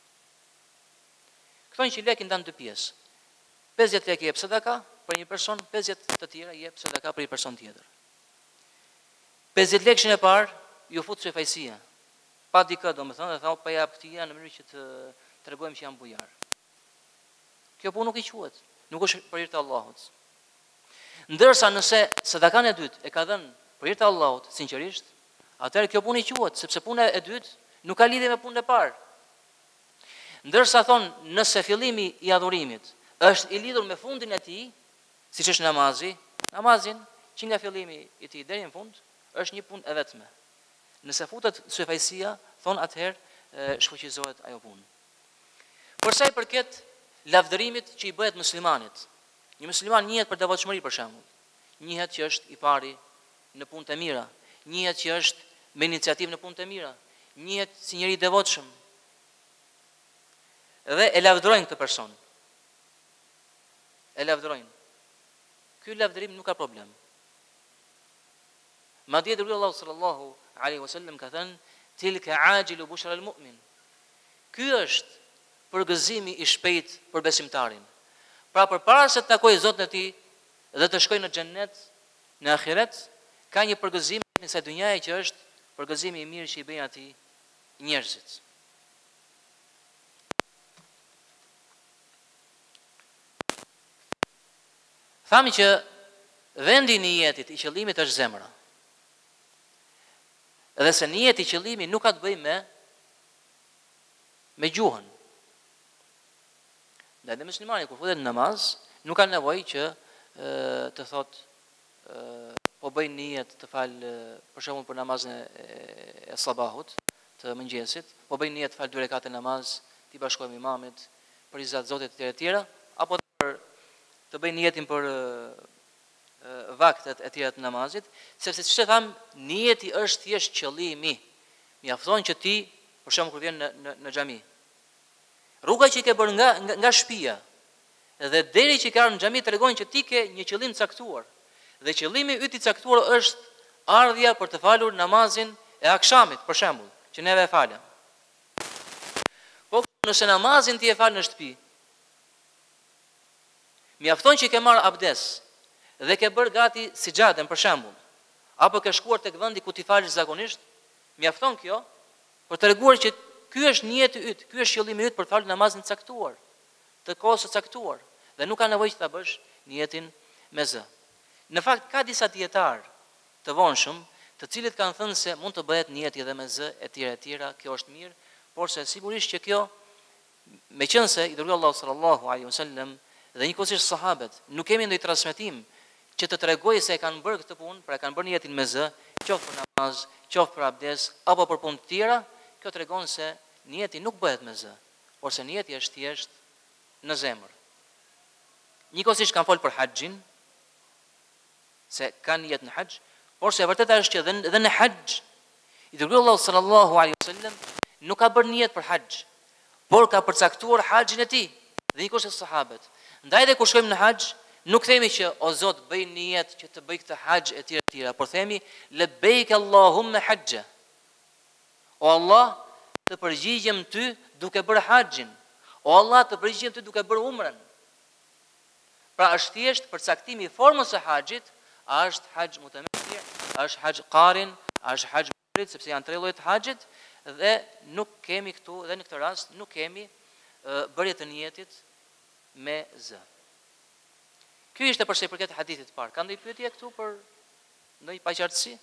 Këto një lekë i ndan dy pjesë. pesëdhjetë lekë i jep sadaka për një person, pesëdhjetë të tjera i jep sadaka për një person tjetër. pesëdhjetë lekëshin e parë ju fut syefajsia. Pa dikë, domethënë, dhe thonë pa jap këtij në mënyrë që të tregojmë që jam bujar. Kjo punë nuk i quhet, nuk është për hir të Allahut. Ndërsa nëse sadakan e dytë e ka dhënë për hir të Allahut sinqerisht, atëherë kjo punë i quhet, sepse puna e dytë nuk ka lidhje me punën e parë. Ndërsa thonë, nëse fillimi i adhurimit është i lidhur me fundin e tij, siç është namazi, namazin që nga fillimi i tij deri në fund është një punë e vetme. Nëse futet syefajsia, thonë atëherë shfuqizohet ajo punë. Por sa i përket lavdërimit që i bëhet muslimanit, një musliman njihet për devotshmëri për shembull, njihet që është i pari në punë të mira, njihet që është me iniciativë në punë të mira, njihet si njëri i devotshëm. Dhe e lavdërojnë këtë person. E lavdërojnë. Ky lavdërim nuk ka problem. Madje dërguari Allahu sallallahu alaihi wasallam ka thënë tilka ajilu bushra al-mu'min. Ky është përgëzimi i shpejt për besimtarin. Pra përpara se të takojë Zotin e tij dhe të shkojë në xhennet, në ahiret, ka një përgëzim në kësaj dynjaje që është përgëzimi i mirë që i bëjnë atij njerëzit. Thami që vendi i niyetit i qëllimit është zemra. Edhe se niyeti i qëllimi nuk ka të bëjë me me gjuhën. Dhe dhe muslimani kur futet në namaz, nuk ka nevojë që e, të thotë po bëj niyet të fal për shembull për namazin e, e sabahut, të mëngjesit, po bëj niyet të fal dy rekate namaz, ti bashkoj me imamit, për izat Zotit të tjera të tjera, apo të, të bëj niyetin për e, vaktet e tjera të namazit, sepse siç e tham, niyeti është thjesht qëllimi. Mjafton që ti, për shembull kur vjen në në, në xhami, rruga që i ke bërë nga, nga, nga shtëpia dhe deri që i ka në xhami tregon që ti ke një qëllim caktuar. Dhe qëllimi yt i caktuar është ardhja për të falur namazin e akşamit, për shembull, që neve e falem. Po nëse namazin ti e fal në shtëpi, mjafton që i ke marr abdes dhe ke bërë gati sixhaden, për shembull, apo ke shkuar tek vendi ku ti falësh zakonisht, mjafton kjo për të treguar që ky është niyeti yt, ky është qëllimi yt për të falur namazin caktuar, të kohës së caktuar, dhe nuk ka nevojë që ta bësh niyetin me zë. Në fakt ka disa dietar të vonshëm, të cilët kanë thënë se mund të bëhet niyeti edhe me z e tjera e tjera, kjo është mirë, por se sigurisht që kjo, meqense i dërguari Allahu sallallahu alaihi wasallam dhe njëkohësisht sahabët, nuk kemi ndonjë transmetim që të tregojë se e kanë bërë këtë punë, pra kanë bërë niyetin me z, qoftë për namaz, qoftë për abdes apo për punë të tjera, kjo tregon se niyeti nuk bëhet me z, por se niyeti është thjesht në zemër. Njëkohësisht kanë folë për haxhin, se ka nijet në haxh, por se e vërteta është që edhe, edhe në haxh, i dërguari Allahu sallallahu alaihi wasallam nuk ka bërë nijet për haxh, por ka përcaktuar haxhin e tij dhe njëkohësisht sahabët. Ndaj dhe kur shkojmë në haxh, nuk themi që o Zot bëj nijet që të bëj këtë haxh e tjera e tjera, por themi labbaik Allahumma hajja. O Allah, të përgjigjem ty duke bërë haxhin. O Allah, të përgjigjem ty duke bërë umrën. Pra është thjesht përcaktimi i formës së haxhit, a është haxh mutametti, a është haxh qarin, a është haxh mufrid, sepse janë tre lloje të haxhit dhe nuk kemi këtu dhe në këtë rast nuk kemi uh, bërje të niyetit me z. Ky ishte për sa i përket hadithit të parë. Ka ndonjë pyetje këtu për ndonjë paqartësi?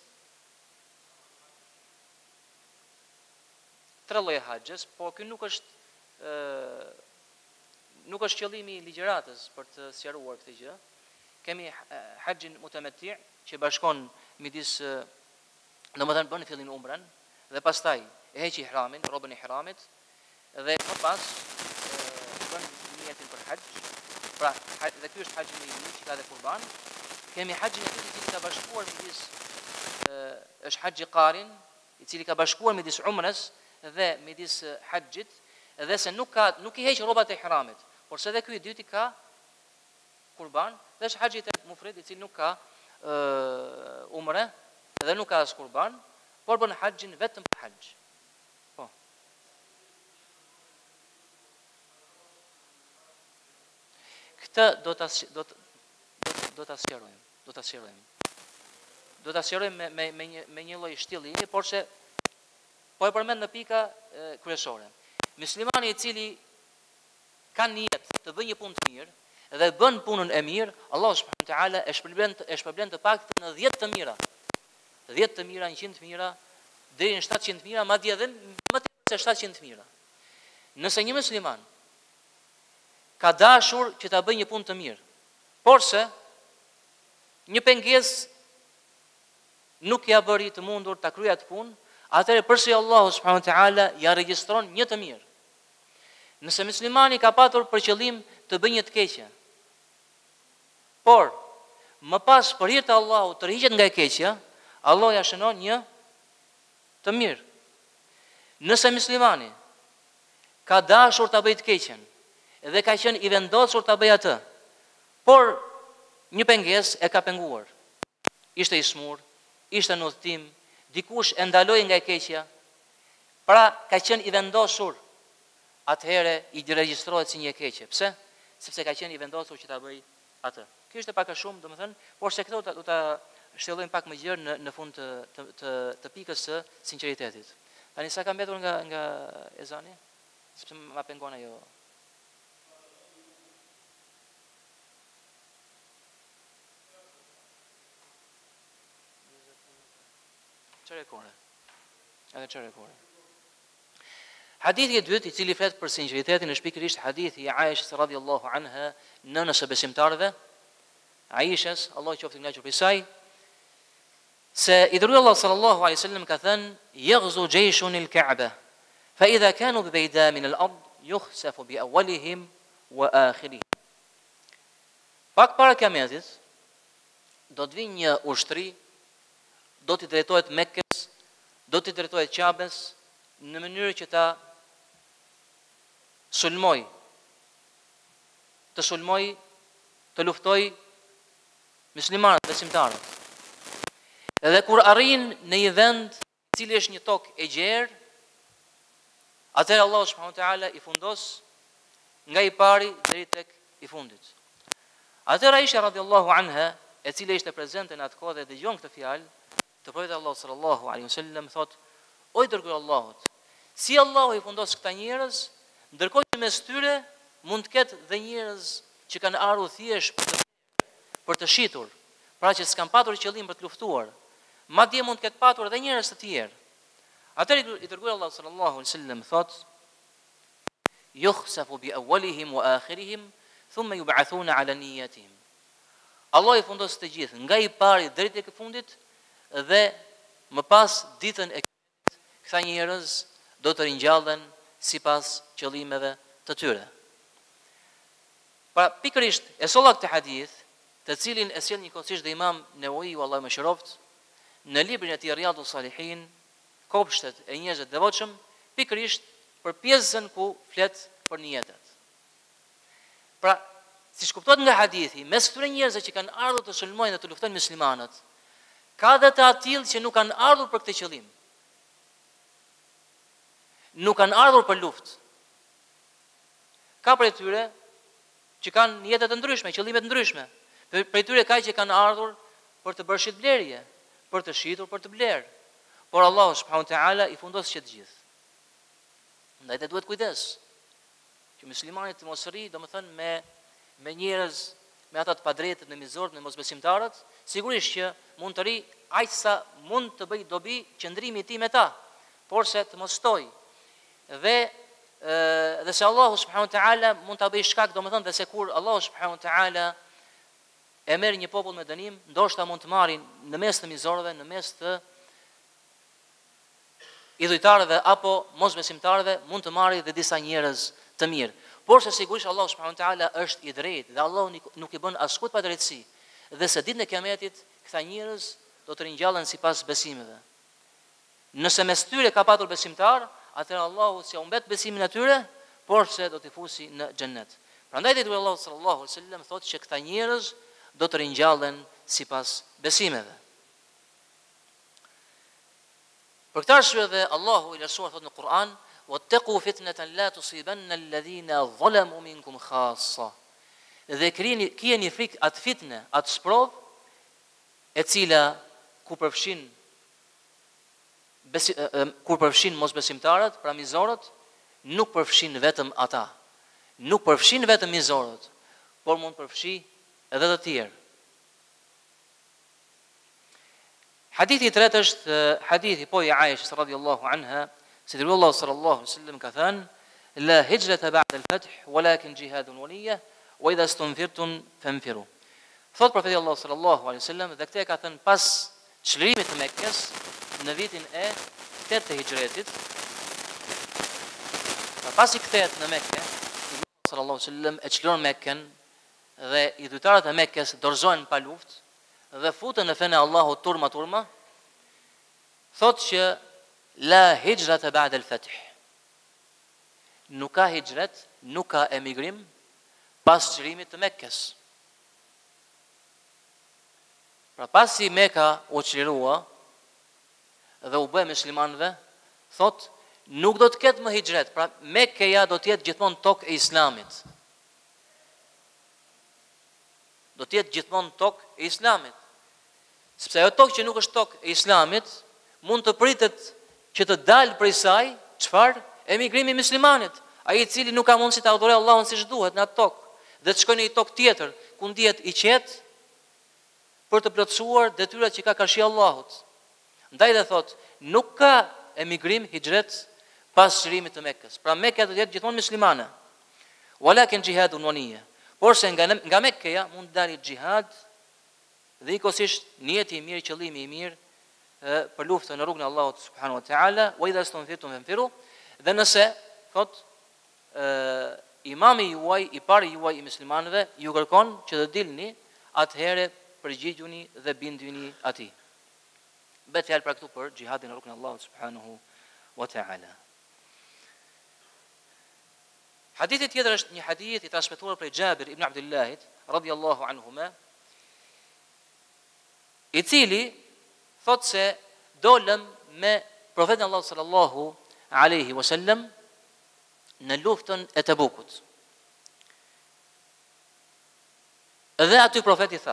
Tre lloje haxhës, por ky nuk është uh, nuk është qëllimi i ligjëratës për të sqaruar këtë gjë. Kemi haxhin mutametti që bashkon midis, domethënë bën fillim umrën dhe pastaj e heq ihramin, rrobën e ihramit dhe më pas bën niyetin për haxh. Pra, dhe ky është haxhi më i mirë që ka dhe kurban. Kemi haxhin e tij i cili ka bashkuar midis është haxhi qarin, i cili ka bashkuar midis umrës dhe midis haxhit, dhe se nuk ka nuk i heq rrobat e ihramit, por se edhe ky i dyti ka kurban, dhe është haxhi i mufrid i cili nuk ka uh, umre dhe nuk ka as kurban, por bën haxhin vetëm për haxh. Po. Këtë do ta do të do ta sqarojmë, do ta sqarojmë. Do ta sqarojmë me me me një me një lloj shtillimi, por se po e përmend në pika e, kryesore. Muslimani i cili ka nijet të bëjë një punë të mirë dhe bën punën e mirë, Allahu subhanahu wa taala e shpërblen e shpërblen të paktën në dhjetë të mira. dhjetë të mira, njëqind të mira, deri në shtatëqind të mira, madje edhe më tepër se shtatëqind të mira. Nëse një musliman ka dashur që ta bëjë një punë të mirë, por se një pengesë nuk ja bëri të mundur ta kryej atë punë, atëherë përse Allahu subhanahu wa taala ja regjistron një të mirë. Nëse muslimani ka patur për qëllim të bëjë një të keqe, por më pas për hir të Allahut tërhiqet nga e keqja, Allah ja shënon një të mirë. Nëse muslimani ka dashur ta bëjë të keqen dhe ka qenë i vendosur ta bëjë atë, por një pengesë e ka penguar. Ishte i smur, ishte në udhtim, dikush e ndaloi nga e keqja, pra ka qenë i vendosur, atëherë i regjistrohet si një e keqe. Pse? Sepse ka qenë i vendosur që ta bëj atë. Kjo është pak a shumë, domethënë, por se këto do ta shtellojmë pak më gjerë në në fund të të të, të pikës së sinqeritetit. Tani sa ka mbetur nga nga ezani? Sepse ma pengon ajo. Çfarë kore? Edhe çfarë kore? Hadithi i dytë i cili flet për sinqeritetin është pikërisht hadithi i Aishës radhiyallahu anha, nënës së besimtarëve, Aishës, Allah qoftë i kënaqur prej saj, se i dërguari Allah sallallahu alaihi wasallam ka thënë: "Yaghzu jayshun al-Ka'ba, fa idha kanu bi bayda min al-ard yukhsafu bi awwalihim wa akhirihim." Pak para Kiametit do të vinë një ushtri, do t'i drejtohet Mekkës, do t'i drejtohet Ka'bes në mënyrë që ta sulmoj, të sulmoj, të luftoj muslimanët, besimtarët. Edhe kur arrin në një vend i cili është një tokë e gjerë, atëherë Allahu subhanahu wa taala i fundos nga i pari deri tek i fundit. Atëherë Aisha radhiyallahu anha, e cila ishte prezente në atë kohë dhe dëgjon këtë fjalë, të profetit Allahu sallallahu alaihi wasallam thotë: "O i dërguar Allahut, si Allahu i fundos këta njerëz, ndërkohë që mes tyre mund të ketë dhe njerëz që kanë ardhur thjesht për të, për të shitur, pra që s'kan patur qëllim për të luftuar, madje mund të ketë patur edhe njerëz të tjerë. Atëherë i dërguar Allahu sallallahu alaihi wasallam thot: "Yukhsafu bi awwalihim wa akhirihim, thumma yub'athuna ala niyyatihim." Allah i fundos të gjithë, nga i pari deri tek i fundit, dhe më pas ditën e këta njerëz do të ringjallen sipas qëllimeve të tyre. Pra pikërisht e solla këtë hadith, të cilin e sjell njëkohësisht dhe Imam Newawi Allahu më shëroft, në librin e tij Riyadhus Salihin, kopshtet e njerëzve të devotshëm, pikërisht për pjesën ku flet për niyetet. Pra, siç kuptohet nga hadithi, mes këtyre njerëzve që kanë ardhur të sulmojnë dhe të luftojnë muslimanët, ka dhe të atill që nuk kanë ardhur për këtë qëllim. Nuk kanë ardhur për luftë. Ka prej tyre që kanë njete të ndryshme, qëllime të ndryshme. Prej tyre ka që kanë ardhur për të bërë shitblerje, për të shitur, për të blerë. Por Allahu subhanahu wa taala i fundos që të gjithë. Ndaj të duhet kujdes që muslimanit të mos rri, domethënë me me njerëz, me ata të padrejtët, me mizorët, me mosbesimtarët, sigurisht që mund të rri aq sa mund të bëj dobi qëndrimi i tij me ta, por se të mos shtoj. Dhe ë dhe se Allahu subhanahu wa taala mund ta bëj shkak, domethënë, dhe se kur Allahu subhanahu wa taala e merr një popull me dënim, ndoshta mund të marrin në mes të mizorëve, në mes të idhujtarëve apo mosbesimtarëve, mund të marrë dhe disa njerëz të mirë. Por se sigurisht Allahu subhanahu wa taala është i drejtë dhe Allahu nuk i bën askund pa drejtësi. Dhe se ditën e Kiametit këta njerëz do të ringjallen sipas besimeve. Nëse mes tyre ka patur besimtar, atëherë Allahu s'ia humbet besimin e tyre, por se do t'i fusi në xhennet. Prandaj dhe Allahu sallallahu alaihi wasallam thotë që këta njerëz do të ringjallen sipas besimeve. Për këtë arsye dhe Allahu i lartësuar thotë në Kur'an: "Wattaqu fitnatan la tusibanna alladhina zalamu minkum khassa." Dhe keni frikë atë fitnë, atë sprov, e cila ku përfshin besi, kur përfshin mosbesimtarët, pra mizorët, nuk përfshin vetëm ata. Nuk përfshin vetëm mizorët, por mund përfshi edhe të tjerë. Hadithi i tretë është hadithi po i Aishës radhiyallahu anha, se dërguari sallallahu alaihi wasallam ka thënë: "La hijrata ba'da al-fath, walakin jihadun wa niyyah, wa idha istunfirtum fanfiru." Thot profeti Allah sallallahu alaihi wasallam, dhe këtë ka thënë pas çlirimit të Mekkës në vitin e tetë të hijretit. Pra pasi kthehet në Mekë, sallallahu alaihi wasallam e çliron Mekkën dhe idhujtarët e Mekkës dorëzohen pa luftë dhe futën në fenë e Allahut turma turma. Thot që la hijrata ba'da al-fath. Nuk ka hijret, nuk ka emigrim pas çlirimit të Mekkës. Pra pasi Mekka u çlirua dhe u bë muslimanëve, thot nuk do të ketë më hijret, pra Mekkeja do të jetë gjithmonë tokë e Islamit. Do të jetë gjithmonë tokë e Islamit. Sepse ajo tokë që nuk është tokë e Islamit, mund të pritet që të dalë prej saj, çfarë? Emigrimi i muslimanit, ai i cili nuk ka mundësi ta adhurojë Allahun siç duhet në atë tokë, dhe të shkojë në një tokë tjetër ku ndihet i qetë për të plotësuar detyrat që ka karshi Allahut. Ndaj dhe thot, nuk ka emigrim, hijret pas çlirimit të Mekkës. Pra Mekka do të jetë gjithmonë muslimane. Walakin jihadun wa niyya. Por se nga nga Mekkeja mund të dalë xhihad dhe ikosisht niyeti i mirë, qëllimi i mirë për luftën në rrugën e Allahut subhanahu wa taala, wa idha istunfirtum fanfiru. Dhe nëse thot imami juaj, i pari juaj i muslimanëve ju kërkon që të dilni, atëherë përgjigjuni dhe binduni atij. Bet fjalë për këtu për xhihadin në rrugën e Allahut subhanahu wa taala. Hadithi tjetër është një hadith i transmetuar prej Jabir ibn Abdullahit radhiyallahu anhuma, i cili thot se dolëm me profetin Allah sallallahu alaihi wasallam në luftën e Tebukut. Dhe aty profeti tha: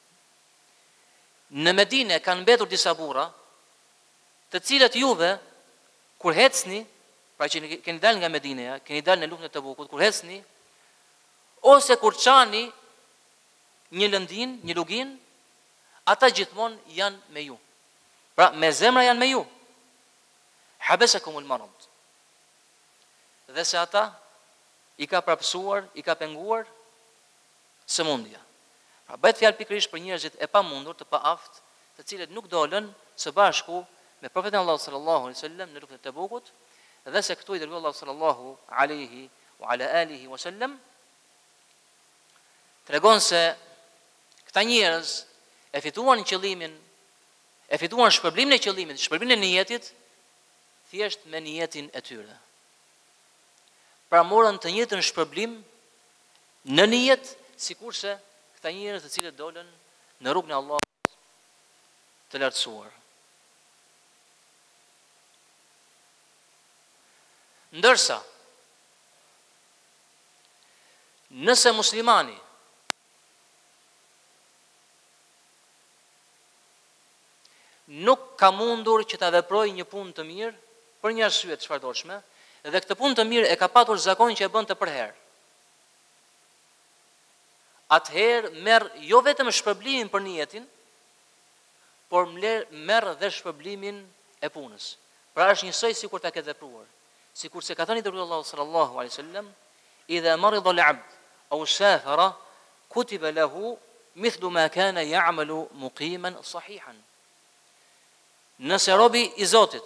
"Në Medinë kanë mbetur disa burra, të cilët juve kur hecni, pra që keni dalë nga Medineja, keni dalë në luftën e Tebukut, kur hecni ose kur çani një lëndin, një lugin, ata gjithmonë janë me ju. Pra me zemra janë me ju. Habesakumul marad. Dhe se ata i ka prapësuar, i ka penguar sëmundja. Pra bëhet fjalë pikërisht për njerëzit e pamundur, të paaft, të cilët nuk dolën së bashku me profetin Allah sallallahu alaihi wasallam në rrugën e Tebukut, dhe se këtu i dërgoi Allah sallallahu alaihi wa ala alihi wasallam tregon se këta njerëz e fituan qëllimin, e fituan shpërblimin e qëllimit, shpërblimin e niyetit thjesht me niyetin e tyre. Pra morën të njëjtën shpërblim në nijet, sikurse këta njerëz të cilët dolën në rrugën e Allahut të lartësuar. Ndërsa nëse muslimani nuk ka mundur që ta veprojë një punë të mirë për një arsye të çfarëdoshme, dhe këtë punë të mirë e ka patur zakon që e bën të përherë, atëherë merr jo vetëm shpërblimin për niyetin, por merr dhe shpërblimin e punës. Pra është njësoj sikur ta ketë vepruar. Sikur se ka thënë dërguari Allahu sallallahu alaihi wasallam, idha marida al-'abd aw safara kutiba lahu mithlu ma kana ya'malu muqiman sahihan. Nëse robi i Zotit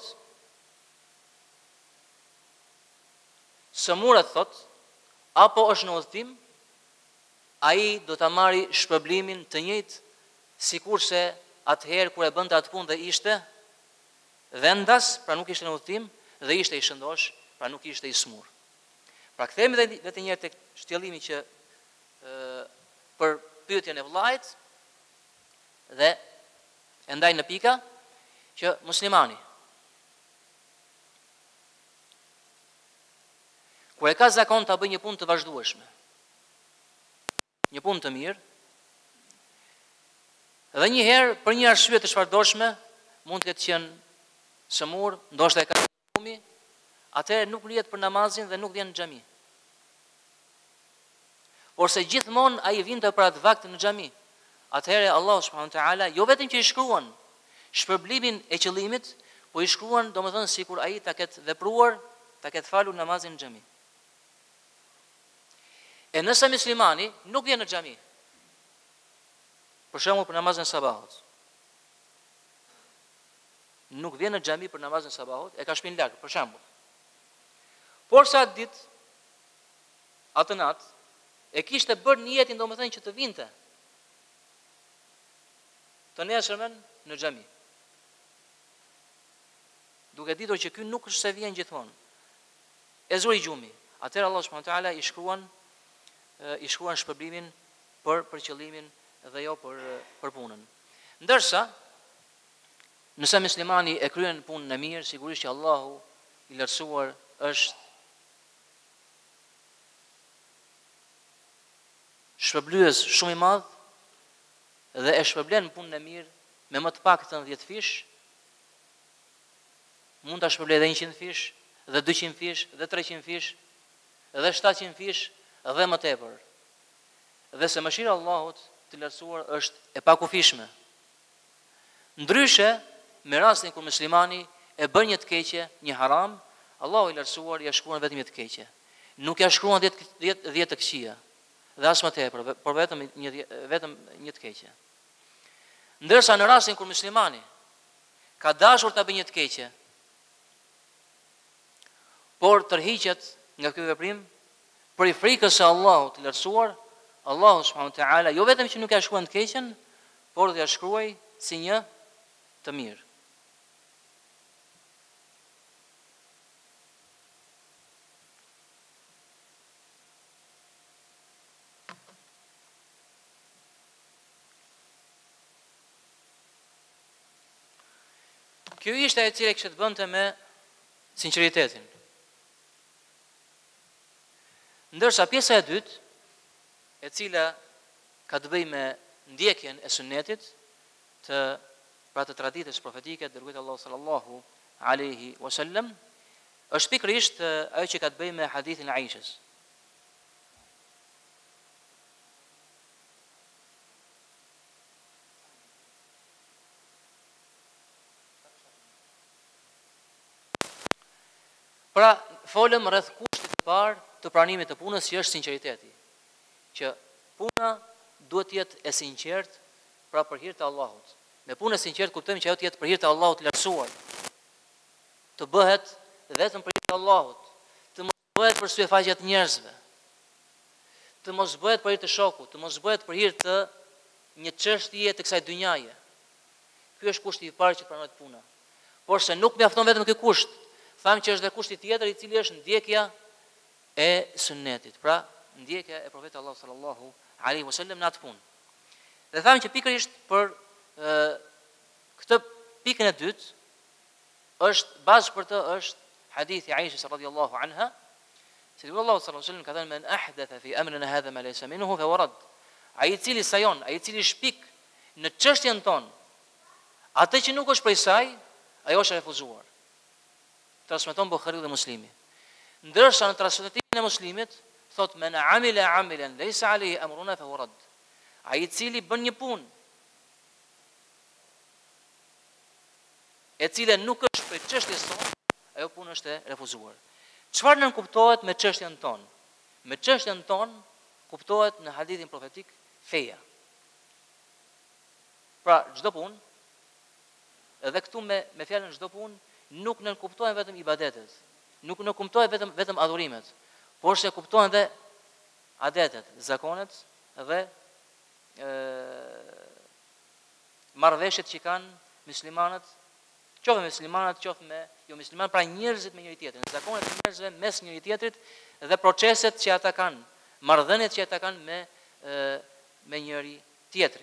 sëmurët thot, apo është në udhëtim, ai do ta marrë shpërblimin të njëjtë sikurse atëherë kur e bënte atë punë dhe ishte vendas, pra nuk ishte në udhëtim, dhe ishte i shëndosh, pra nuk ishte i smur. Pra kthehemi edhe një herë tek shtjellimi që ë për pyetjen e vllajt dhe e ndaj në pika që muslimani kur e ka zakon ta bëjë një punë të vazhdueshme, një punë të mirë, dhe një herë për një arsye të çfarëdoshme mund të ketë qenë sëmur, ndoshta e ka fumi, atëherë nuk lihet për namazin dhe nuk vjen në xhami. Por se gjithmonë ai vinte për atë vakt në xhami. Atëherë Allahu subhanahu wa taala jo vetëm që i shkruan shpërblimin e qëllimit, po i shkruan domethënë sikur ai ta ketë vepruar, ta ketë falur namazin në xhami. E nëse muslimani nuk vjen në xhami, për shembull për namazin e sabahut, nuk vjen në xhami për namazin e sabahut, e ka shpinë larg, për shembull. Por sa ditë, atë natë, e kishte bërë niyetin domethënë që të vinte të nesërmen në xhami, duke ditur që ky nuk është se vjen gjithmonë. E zuri gjumi. Atëherë Allah subhanahu wa taala i shkruan i shkruan shpërblimin për për qëllimin dhe jo për për punën. Ndërsa nëse muslimani e kryen punën e mirë, sigurisht që Allahu i lartësuar është shpërblyes shumë i madh dhe e shpërblen punën e mirë me më të paktën dhjetë fish, mund ta shpërblej edhe njëqind fish, dhe dyqind fish, dhe treqind fish, dhe shtatqind fish, dhe më tepër. Dhe se mëshira e Allahut të lartësuar është e pakufishme. Ndryshe, me rastin kur muslimani e bën një të keqe, një haram, Allahu i lartësuar ja shkruan vetëm një të keqe. Nuk ja shkruan dhjetë të këqija, dhe as më tepër, por vetëm një vetëm një të keqe. Ndërsa në rastin kur muslimani ka dashur ta bëjë një të keqe, por tërhiqet nga ky veprim për i frikës së Allahut të lartësuar, Allahu subhanahu wa taala jo vetëm që nuk ja shkruan të keqen, por dhe ja shkruaj si një të mirë. Kjo ishte e cila kishte të bënte me sinqeritetin. Ndërsa pjesa e dytë, e cila ka të bëjë me ndjekjen e sunetit të pra të traditës profetike të dërguarit Allahu sallallahu alaihi wasallam, është pikërisht ajo që ka të bëjë me hadithin e Aishës. Pra, folëm rreth kushtit të parë të pranimit të punës, që është sinqeriteti. Që puna duhet të jetë e sinqertë, pra për hir të Allahut. Me punë e sinqertë kuptojmë që ajo të jetë për hir të Allahut lartësuar. Të bëhet vetëm për hir të Allahut, të mos bëhet për syfaqje të njerëzve, të mos bëhet për hir të shokut, të mos bëhet për hir të një çështje të kësaj dynjaje. Ky është kushti i parë që pranohet puna. Por se nuk mjafton vetëm ky kusht, thamë që është dhe kushti tjetër i cili është ndjekja e sunnetit, pra ndjekja e profetit Allah sallallahu alaihi wasallam në atë punë. Dhe thamë që pikërisht për e, këtë pikën e dytë është bazë për të është hadithi Aishës radhiyallahu anha, se Allah sallallahu alaihi wasallam ka thënë men ahdatha fi amrina hadha ma laysa minhu fa warad. Ai i cili sajon, ai i cili shpik në çështjen tonë, atë që nuk është prej saj, ajo është refuzuar. Transmeton Buhariu dhe Muslimi. Ndërsa në transmetimin e Muslimit thot men amila amilan laysa alayhi amruna fa warad. Ai i cili bën një punë e cila nuk është për çështjes tonë, ajo punë është e refuzuar. Çfarë nën kuptohet me çështjen tonë? Me çështjen tonë kuptohet në hadithin profetik feja. Pra çdo punë, edhe këtu me me fjalën çdo punë, nuk nën kuptohen vetëm ibadetet, nuk nuk kuptohen vetëm vetëm adhurimet, por se kuptohen dhe adetet, zakonet dhe ë marrëveshjet që kanë muslimanët, qoftë me muslimanët, qoftë me jo muslimanë, pra njerëzit me njëri tjetrin, zakonet e njerëzve mes njëri tjetrit dhe proceset që ata kanë, marrëdhëniet që ata kanë me ë me njëri tjetrin.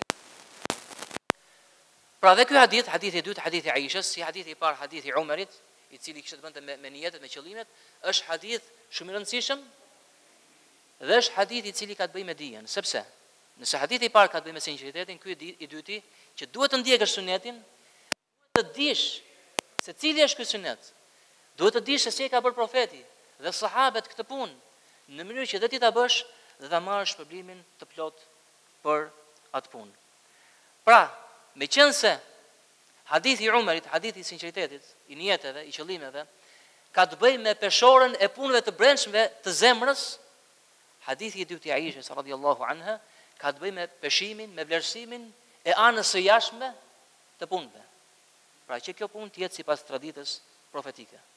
Pra dhe ky hadith, hadithi i dytë, hadithi Aishës, si hadithi i parë, hadithi i Umarit, i cili kishte të bënte me, me niyetet, me qëllimet, është hadith shumë i rëndësishëm dhe është hadith i cili ka të bëjë me dijen, sepse nëse hadithi i parë ka të bëjë me sinqeritetin, ky i dyti që duhet të ndjekësh sunetin, duhet të dish se cili është ky sunet. Duhet të dish se si e ka bërë profeti dhe sahabët këtë punë, në mënyrë që dhe ti ta bësh dhe ta marrësh shpërblimin të plot për atë punë. Pra, me qenë se hadithi i Umarit, hadithi i sinqeritetit, i nijeteve, i qëllimeve, ka të bëjë me peshorën e punëve të brendshme të zemrës, hadithi i dytë i Aishës radhiyallahu anha ka të bëjë me peshimin, me vlerësimin e anës së jashtme të punëve. Pra që kjo punë të jetë sipas traditës profetike.